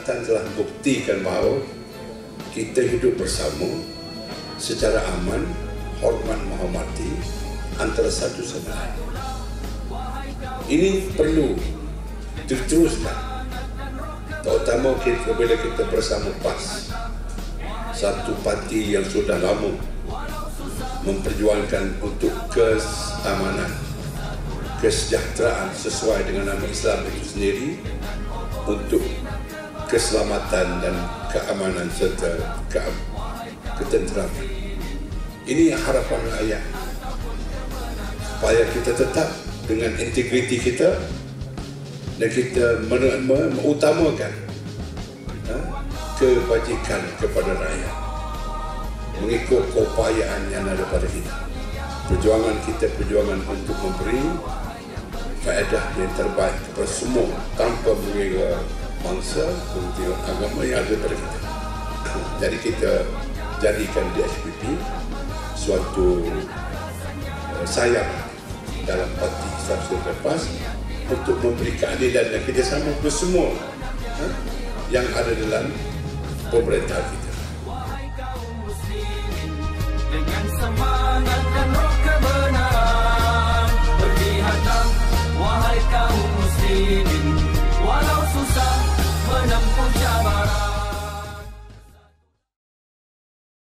Jabatan telah buktikan bahawa kita hidup bersama secara aman, hormat menghormati antara satu sama lain. Ini perlu diteruskan, terutama bila kita bersama PAS, satu parti yang sudah lama memperjuangkan untuk keamanan, kesejahteraan sesuai dengan nama Islam itu sendiri, untuk keselamatan dan keamanan serta ketenteraman. Ini harapan rakyat, supaya kita tetap dengan integriti kita dan kita mengutamakan kebajikan kepada rakyat mengikut keupayaan yang ada pada kita. Perjuangan kita perjuangan untuk memberi faedah yang terbaik kepada semua tanpa mengira bangsa, mengira agama yang ada pada kita. Jadi kita jadikan DSPP suatu sayap dalam parti Islam Sejahtera PAS untuk memberi keadilan dan kerjasama untuk semua yang ada dalam pemerintahan kita.